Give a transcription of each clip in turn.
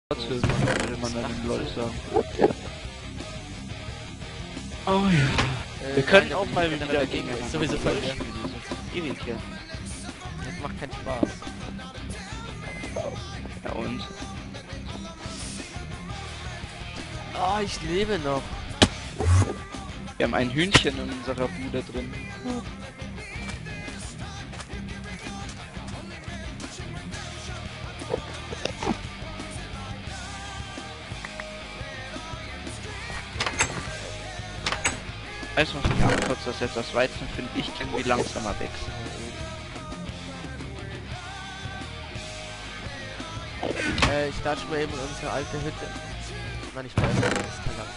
Würde man dann im LOL sagen. Oh ja. Wir können auch mal wieder gegen ist sowieso voll ewig hier. Das macht keinen Spaß. Ja und? Oh, ich lebe noch. Wir haben ein Hühnchen in unserer Bude drin. Weißt du, was mich ankotzt, dass jetzt das Weizen, finde ich, irgendwie langsamer wächst. Ich dachte mal eben in unsere alte Hütte. Nein, ich weiß nicht, das ist lang.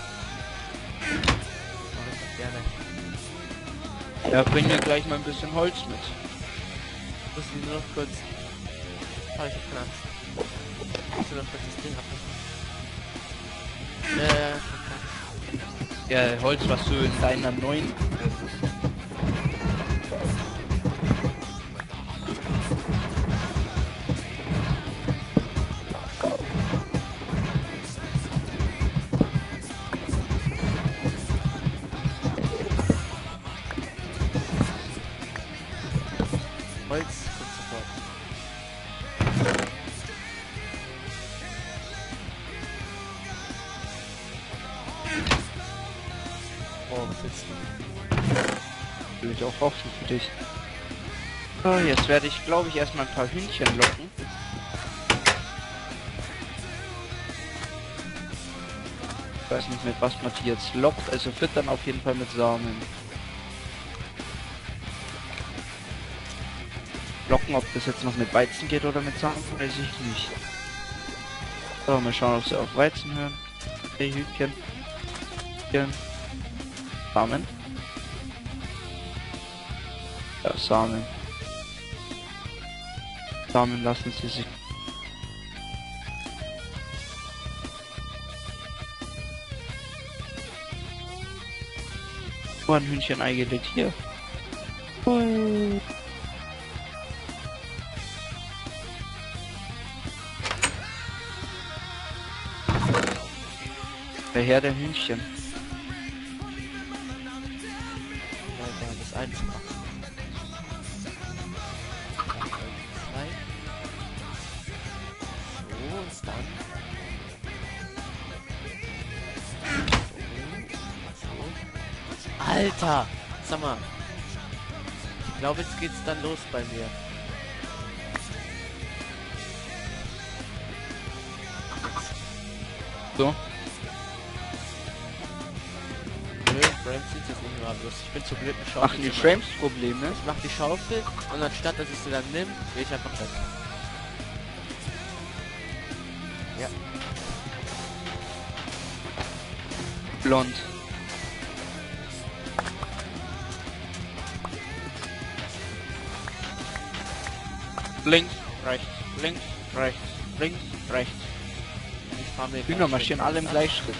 Mach ich das gerne. Ja, bring mir gleich mal ein bisschen Holz mit. Muss ich nur noch kurz... Oh, ich hab keine Angst. Muss nur noch kurz das Ding abmachen. Ja, Holz, was du in deiner neuen... Holz kommt sofort. Oh, was willst du? Will ich auch hoffen für dich. So, jetzt werde ich, glaube ich, erstmal ein paar Hühnchen locken. Ich weiß nicht, mit was man die jetzt lockt, also füttern auf jeden Fall mit Samen. Locken, ob das jetzt noch mit Weizen geht oder mit Samen, weiß ich nicht. So, mal schauen, ob sie auf Weizen hören. Hey, Hühnchen. Hühnchen. Samen. Ja, Samen. Samen lassen sie sich. Oh, ein Hühnchen eingelegt hier. Oh. Der Herr der Hühnchen. Das eins machen. Zwei. So, und dann. So. Alter! Sag mal. Ich glaube, jetzt geht's dann los bei mir. So. Frames sieht jetzt nicht mehr los. Ich bin zu blöd, eine Ach, Schaufel die zu machen. Frames Probleme. Ich mach die Schaufel und anstatt dass ich sie dann nimm, gehe ich einfach weg. Ja. Blond. Links, rechts, links, rechts, links, rechts. Ich fahr mir Hühner marschieren alle im Gleichschritt.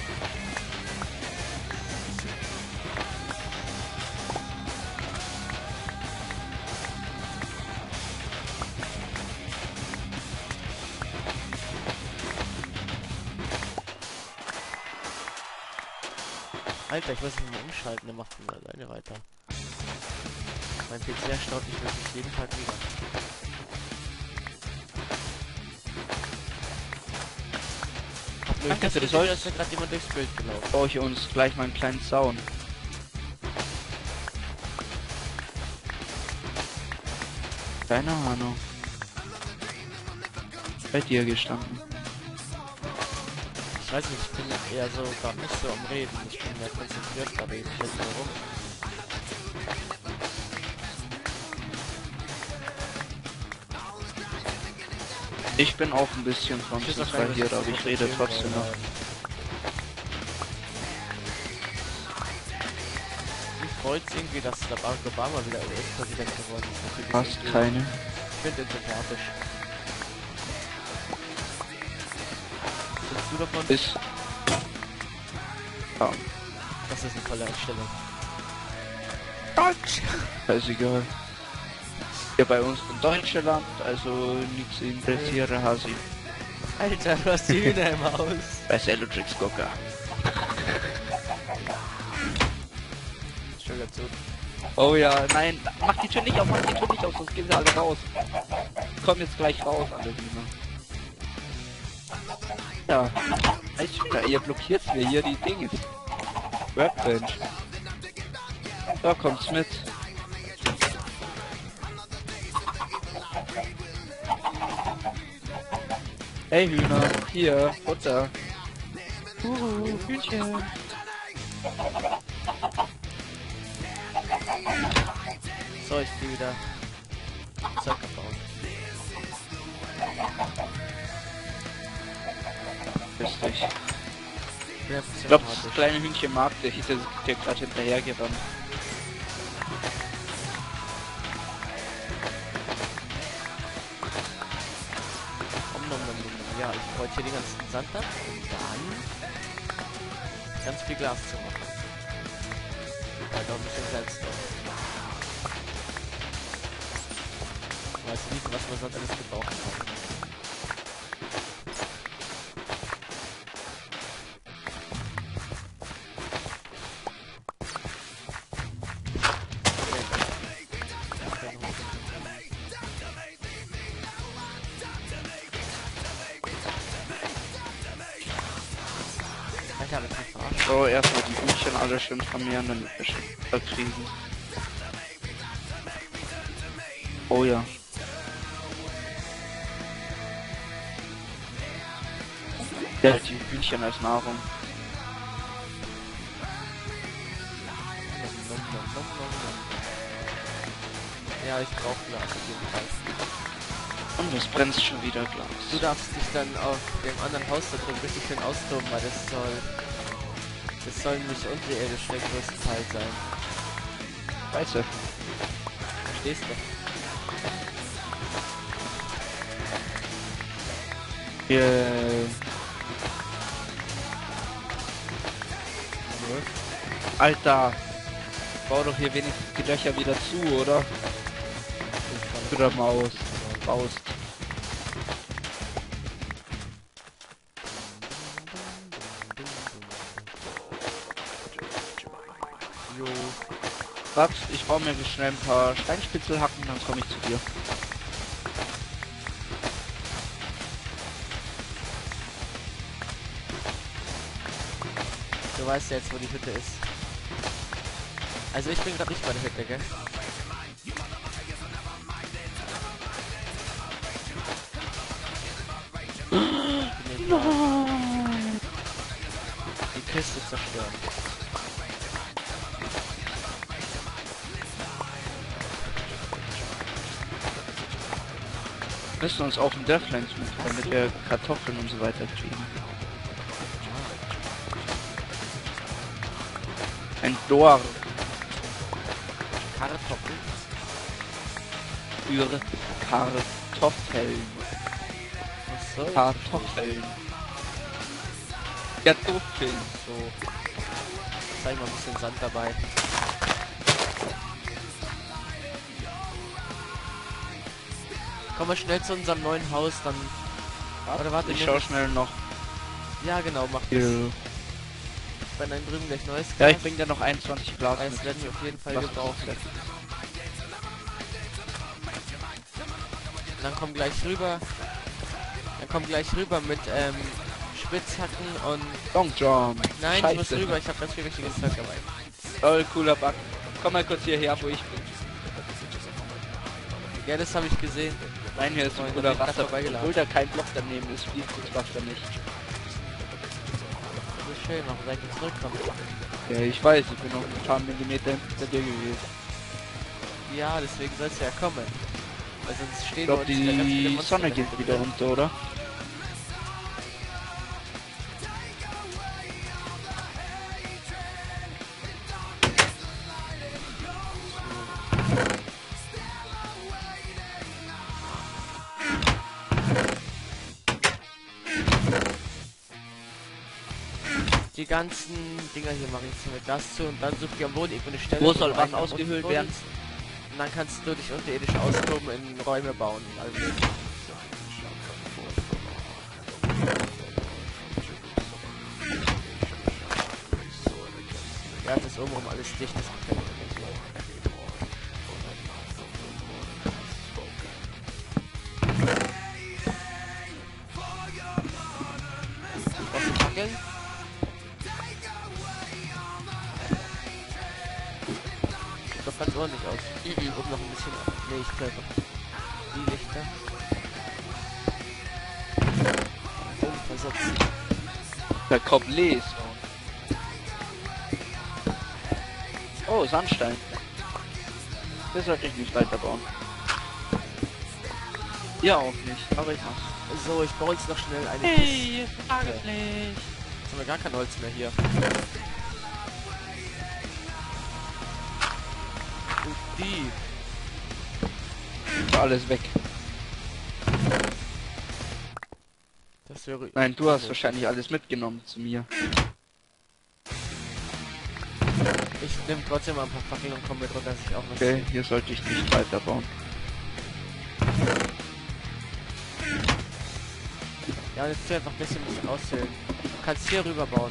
Alter, ich muss mich mal umschalten, der macht von alleine weiter. Mein PC erstaunt mich wirklich jeden Tag wieder. Danke für das Holz. Holz. Ist ja gerade jemand durchs Bild gelaufen. Baue ich uns gleich mal einen kleinen Zaun. Keine Ahnung. Bei dir gestanden. Ich weiß nicht, ich bin eher so gerade nicht so am Reden. Ich bin mehr konzentriert gerade eben. Ich weiß nicht warum. Ich bin auch ein bisschen konzentriert, aber ich rede trotzdem noch. Mich freut's irgendwie, dass der Barack Obama wieder US-Präsident geworden ist. Fast keine. Ich finde den sympathisch. Was findest du davon? Ist. Ja, Das ist eine tolle Einstellung. ist egal. Hier bei uns in Deutschland, also nichts interessiere Hasi. Alter, du hast die Hühner im Haus. Bei Electric Skocker. Schon dazu. Oh ja, nein, mach die Tür nicht auf, sonst gehen sie alle raus. Kommen jetzt gleich raus, alle Hühner. Ja, Alter, ihr blockiert mir hier die Dinge. Workbench. Da kommt's mit. Hey Hühner, hier, Futter. Hühnchen. So, ich geh wieder. Zack, gebaut. Grüß dich. Ja, Ich glaube, das kleine Hühnchen mag dich, ist dir gerade hinterher gerannt. Ja, ich wollte hier den ganzen Sand ab und dann ganz viel Glas zu machen. Halt auch ein bisschen Salz drauf. Ich weiß nicht, was man sonst alles gebrauchen kann. Alter, mit mir verarschen. So, erstmal die Hühnchen alle schön vermehren, damit wir schön verkriegen. Oh ja. Ja, die Hühnchen als Nahrung. Ja, ich brauche Glas auf jeden Fall. Und es brennt schon wieder Glas. Du darfst dich dann auf dem anderen Haus da drin richtig schön austoben, weil das soll nämlich unterirdisch der größte Teil sein. Scheiße. Verstehst du? Alter. Bau doch hier wenigstens die Löcher wieder zu, oder? Oder Maus. Baust. Jo. Warte, ich baue mir schnell ein paar Steinspitzelhacken, dann komme ich zu dir. Du weißt ja jetzt, wo die Hütte ist. Also ich bin gerade nicht bei der Hütte, gell? Nein. Die Kiste zerstören. Wir müssen uns auf den Deathlands mit, damit wir Kartoffeln und so weiter kriegen. Ein Dorf Kartoffeln. für Kartoffeln. Was soll Kartoffeln. Kartoffeln. so? Zeig mal ein bisschen Sand dabei. Komm mal schnell zu unserem neuen Haus, dann. Oder warte, Ich schau schnell noch. Ja genau, mach das. Hier. Wenn dann drüben gleich neues Ja, ich Glas. bring dir noch 21 Glas Das mit. werden wir auf jeden Fall Was gebrauchen. kostet? Dann komm gleich rüber. Dann komm gleich rüber mit Spitzhacken und. Long Jump. Nein, Scheiße. ich muss rüber, ich habe ganz viel richtiges Zeug dabei. Toll, cooler Bug. Komm mal kurz hierher, wo ich bin. Ja, das habe ich gesehen. Nein, hier ist ein Freunde, guter bin grad Wasser. vorbeigeladen. Obwohl da kein Block daneben ist, fließt das Wasser nicht. So schön, noch gleich zurückkommen. Ja, ich weiß, ich bin noch ein paar Millimeter hinter dir gewesen. Ja, deswegen soll es ja kommen. Weil sonst stehen Ich glaube, wir uns wieder ganz viele die Monster Sonne in der geht Hütte wieder drin. runter, oder? Die ganzen Dinger hier mache ich jetzt mit Gas zu und dann such dir am Boden irgendwo eine Stelle. Wo du soll was einen ausgehöhlt unten werden? wohnst. Und dann kannst du dich unterirdisch austoben in Räume bauen. Also Ja, das ist obenrum alles dicht, das gefällt mir nicht. Was die Fackeln? Sieht doch ganz ordentlich aus. Oben noch ein bisschen. Nee, ich glaube die Lichter. Versetzen. Der Koblé ist. Oh, Sandstein. Das sollte ich nicht weiterbauen. Ja, auch nicht, aber ich mach's. So, ich baue jetzt noch schnell eine Hey, Kiste. eigentlich. Jetzt haben wir gar kein Holz mehr hier. Und die. Ist alles weg. Das wäre... Nein, du hast wahrscheinlich alles mitgenommen zu mir. Ich nehme trotzdem mal ein paar Fackeln und komme mit runter, dass ich auch was Okay, hier sollte ich nicht weiterbauen. Ja, jetzt einfach ein bisschen auszählen. Du kannst hier rüber bauen.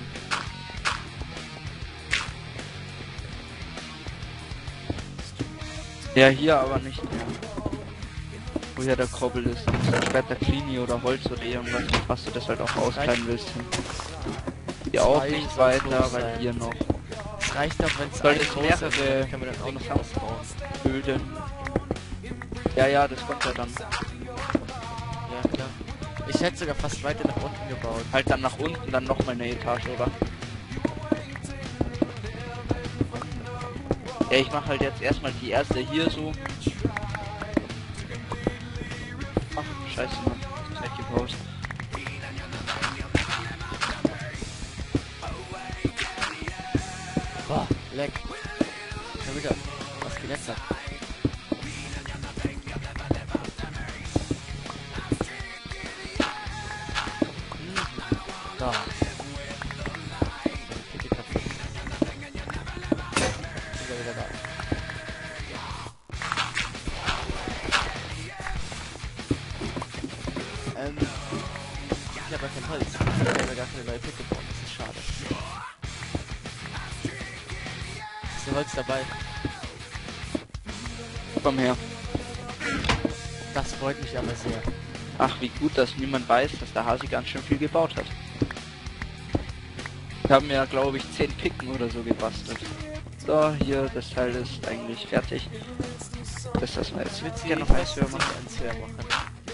Ja, hier aber nicht mehr. Wo hier der Kobbel ist. Dann ist dann später Klini oder Holz oder irgendwas, was du das halt auch auskleiden willst. Hier auch Zwei nicht soll weiter, groß weil sein. hier noch Es reicht auch, wenn es Soll eine es große mehrere ist, dann können wir dann auch noch ausbauen. Böden. Ja, ja, das kommt ja dann. Ja, klar. Ich hätte sogar fast weiter nach unten gebaut. Halt dann nach unten, dann noch mal eine Etage, oder? Ja, ich mache halt jetzt erstmal die erste hier so. Ach, scheiße, Mann. Das ist nicht gebaut. Boah, leck. Schon wieder. Was geht jetzt ab? Da. Picke kaputt. Sind wir wieder da. Ich habe ja kein Holz. Ich habe ja gar keine neue Picke bauen. Das ist schade. Ist ein Holz dabei? Komm her. Das freut mich aber sehr. Ach, wie gut, dass niemand weiß, dass der Hasi ganz schön viel gebaut hat. Wir haben ja, glaube ich, 10 Picken oder so gebastelt. So, hier, das Teil ist eigentlich fertig. Das lassen wir jetzt. Witzig, Ja, noch eins höher machen. eins höher machen.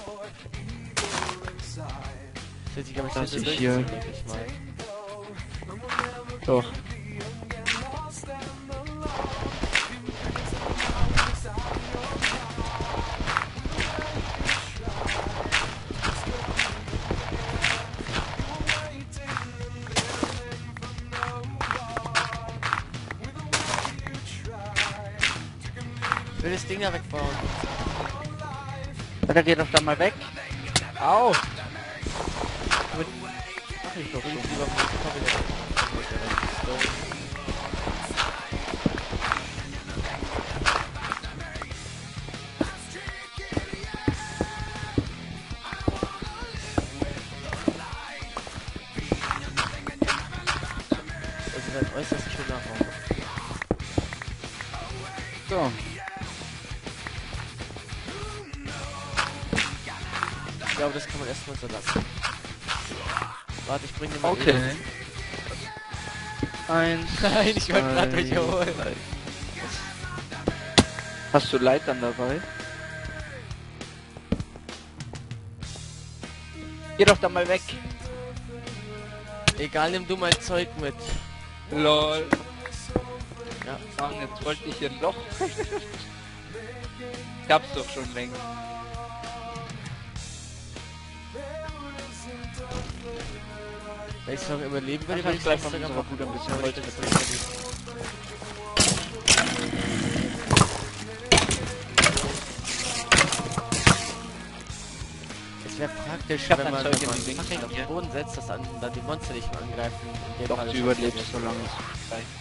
Witzig, aber ich Das hätte ist hier. denke ich mal. Doch. Ich will das Ding da wegbauen. Ja, der geht doch da mal weg. Au! Mach ich doch Und schon. lieber mit dem Kabinett. Also ein äußerst schöner Raum. So. Ich glaube, das kann man erstmal so lassen. Warte, ich bringe dir mal Okay. eben- Eins. Nein, ich wollte gerade zwei, welche holen. drei. Hast du Leitern dabei? Geh doch da mal weg. Egal, nimm du mein Zeug mit. Lol. Ja. Mann, jetzt wollte ich hier ein Loch. Ich hab's doch schon längst. Wenn ich noch überleben will, Ich will kann ich gleich das mal sogar unserer machen. Bruder ein bisschen Aber ich Holz das mitbringen. nicht. Es wäre praktisch, hab wenn ein man Zeug in wenn den Winkel Fackeln auf hier. den Boden setzt, dass dann die Monster nicht mehr angreifen. In dem Doch, Fall du ist überlebst das so lange es reicht.